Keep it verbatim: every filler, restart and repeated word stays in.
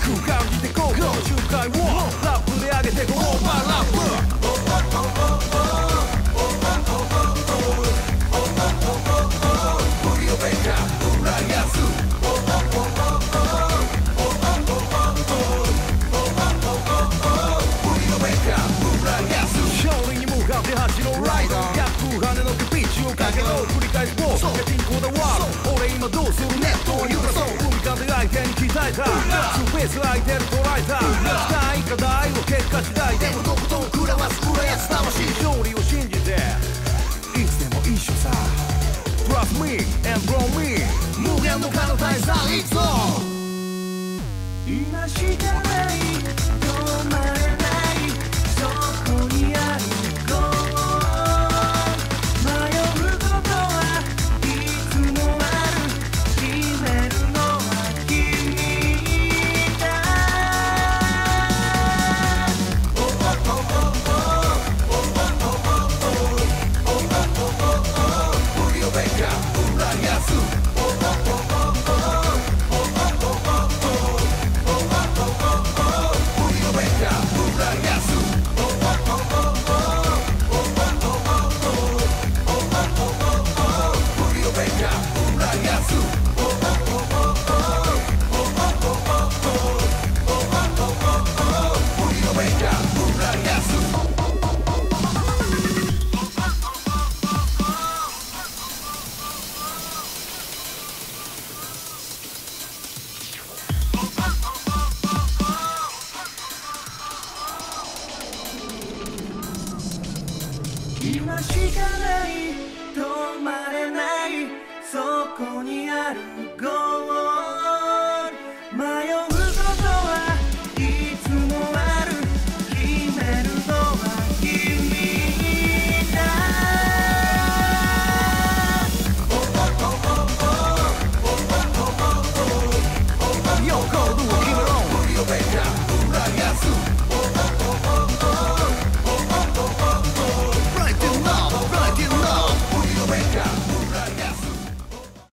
感じてこうこの瞬間をラップで上げてこうオーバーラップブリオベッカ浦安ブリオベッカ浦安勝利に向かって走ろうライダー逆風跳ねのけピッチをかけろ繰り返すボールゲティングこだわる俺今どうするネットを揺らそう海風相手に鍛えたスペース相手に捉えた期待課題を結果次第でもとことん食らわす浦安魂勝利を信じていつでも一緒さ Trust me and blow me 無限の可能性さいつも今しかない止まれないそこにあるゴール迷うことはいつもある決めるのは君だブリオベッカ浦安今しかない止まれないそこにあるゴール